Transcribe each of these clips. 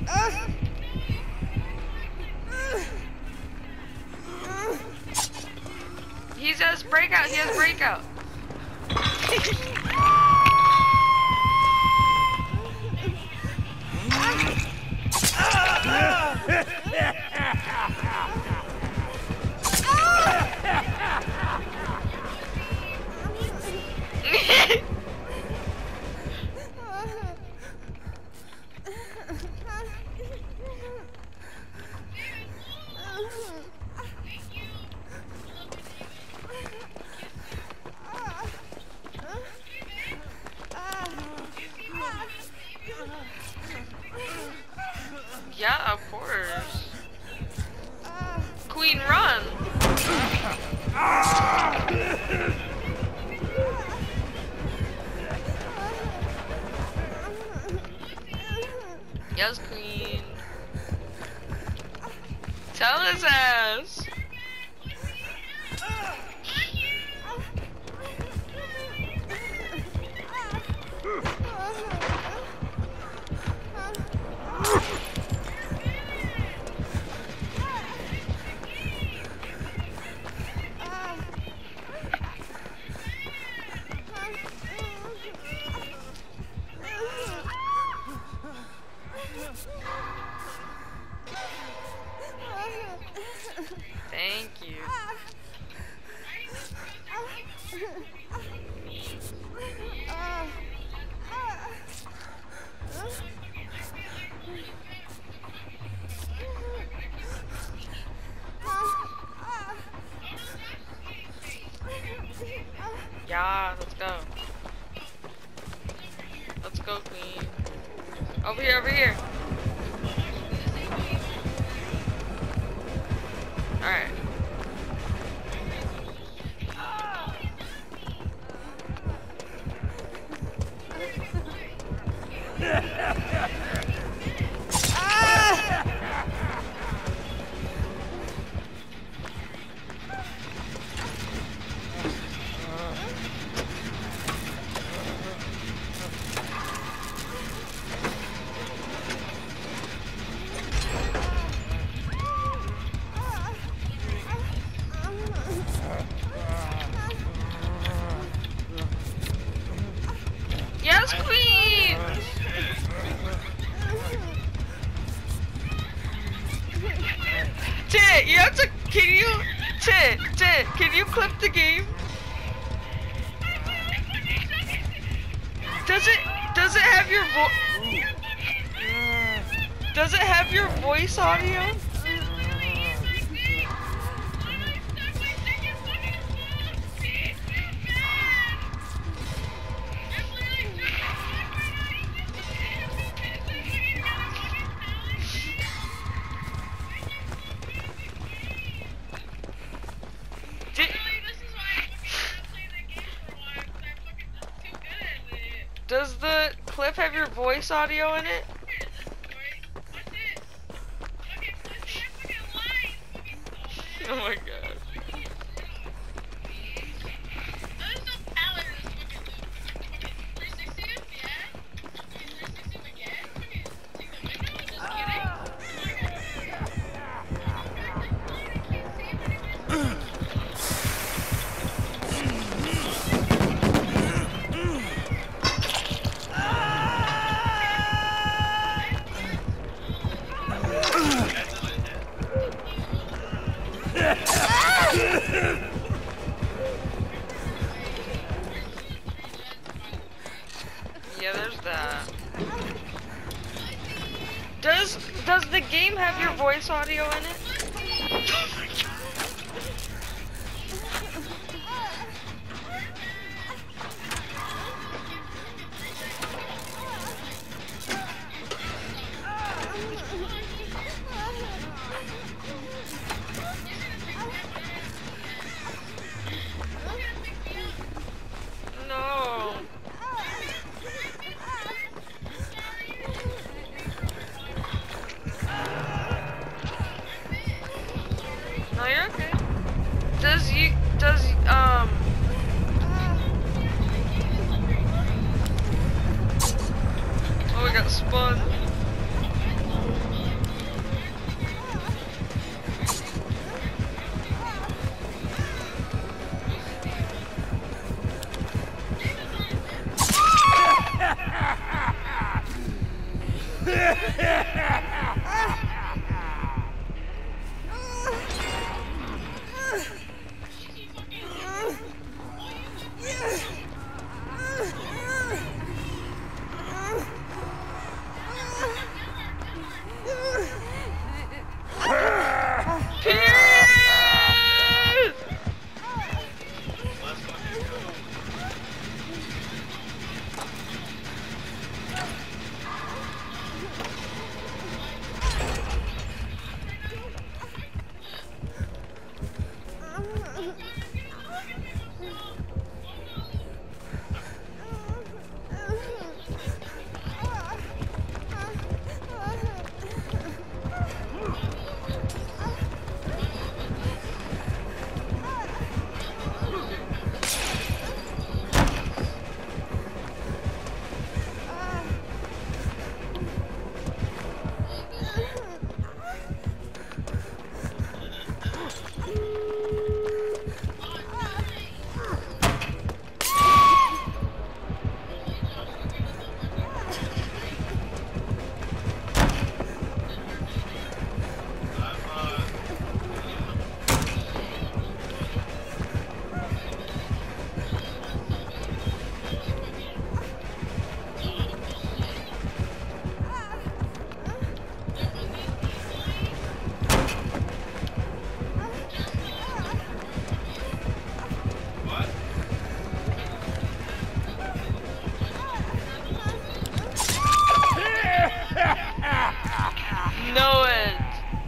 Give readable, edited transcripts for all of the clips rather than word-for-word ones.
He has breakout. He has breakout. Yeah, of course. Queen, run! Yes, Queen. Tell his ass. Thank you. Yeah, let's go. Let's go, Queen. Over here, over here. Alright. Yes, Queen! Tit, you have to, Tit, can you clip the game? Does it have your does it have your voice audio? Does the clip have your voice audio in it? Oh my god. Yeah, there's that. Does the game have your voice audio in it? No. No, you're okay. Oh, we got spun. Know it.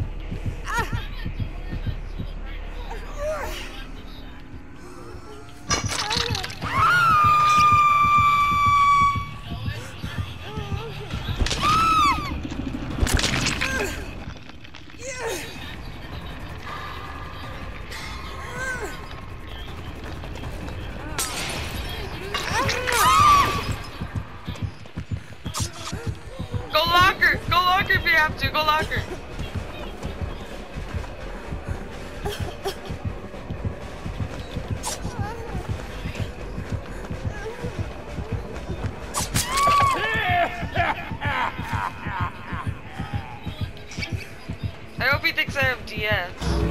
Go locker! Go locker if you have to! Go locker! I hope he thinks I have DS.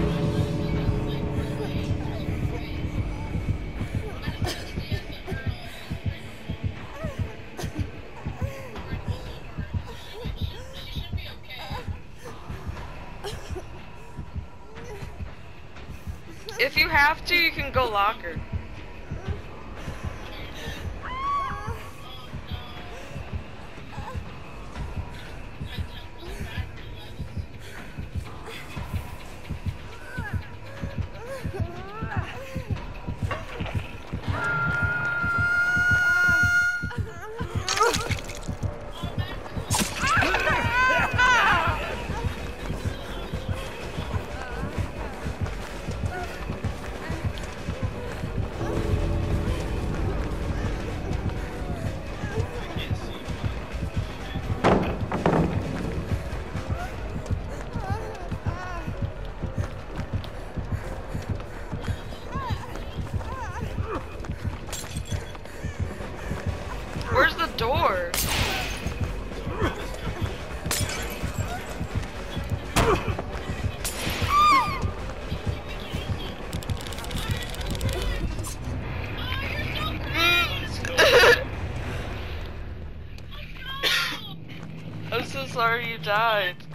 If you have to, you can go locker. Where's the door? I'm so sorry you died.